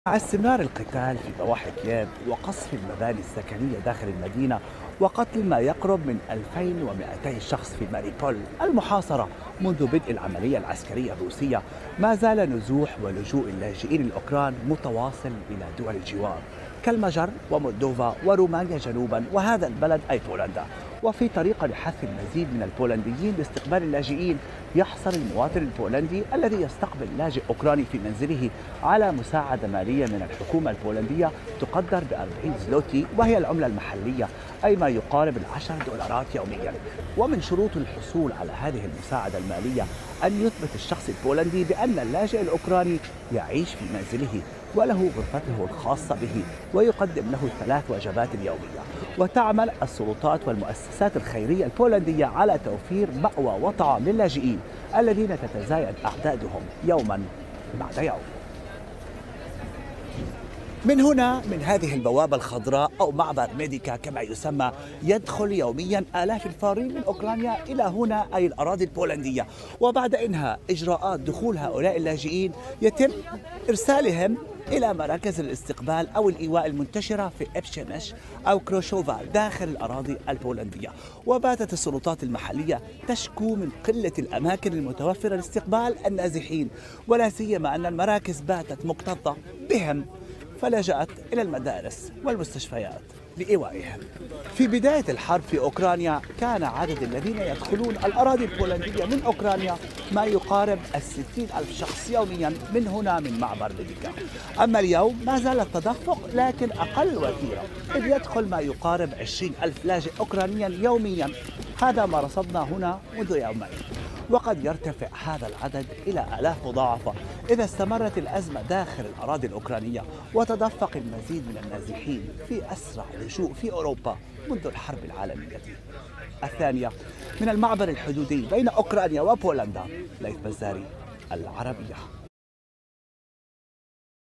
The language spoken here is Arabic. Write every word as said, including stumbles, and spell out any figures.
مع استمرار القتال في ضواحي كييف وقصف المباني السكنية داخل المدينة وقتل ما يقرب من ألفين ومئتي شخص في ماريبول المحاصرة منذ بدء العملية العسكرية الروسية، ما زال نزوح ولجوء اللاجئين الأوكران متواصل إلى دول الجوار كالمجر ومولدوفا ورومانيا جنوبا وهذا البلد أي بولندا. وفي طريقة لحث المزيد من البولنديين لاستقبال اللاجئين، يحصل المواطن البولندي الذي يستقبل لاجئ أوكراني في منزله على مساعدة مالية من الحكومة البولندية تقدر ب أربعين زلوتي وهي العملة المحلية، أي ما يقارب العشر دولارات يوميا. ومن شروط الحصول على هذه المساعدة المالية أن يثبت الشخص البولندي بأن اللاجئ الأوكراني يعيش في منزله وله غرفته الخاصة به ويقدم له ثلاث وجبات يومية. وتعمل السلطات والمؤسسات الخيرية البولندية على توفير مأوى وطعام للاجئين الذين تتزايد أعدادهم يوما بعد يوم. من هنا، من هذه البوابة الخضراء أو معبر ميديكا كما يسمى، يدخل يوميا آلاف الفارين من أوكرانيا إلى هنا أي الأراضي البولندية، وبعد إنهاء إجراءات دخول هؤلاء اللاجئين يتم إرسالهم إلى مراكز الاستقبال أو الإيواء المنتشرة في إبشيمش أو كروشوفا داخل الأراضي البولندية. وباتت السلطات المحلية تشكو من قلة الأماكن المتوفرة لاستقبال النازحين، ولا سيما أن المراكز باتت مكتظة بهم، فلجأت إلى المدارس والمستشفيات لإيوائهم. في بداية الحرب في أوكرانيا كان عدد الذين يدخلون الأراضي البولندية من أوكرانيا ما يقارب الستين ألف شخص يوميا من هنا من معبر ميديكا. أما اليوم ما زال التدفق لكن أقل وتيرة، إذ يدخل ما يقارب عشرين ألف لاجئ أوكرانيا يوميا، هذا ما رصدنا هنا منذ يومين، وقد يرتفع هذا العدد إلى آلاف مضاعفة إذا استمرت الأزمة داخل الأراضي الأوكرانية وتدفق المزيد من النازحين في أسرع لجوء في أوروبا منذ الحرب العالمية الثانية. من المعبر الحدودي بين أوكرانيا وبولندا، ليث بزاري، العربية.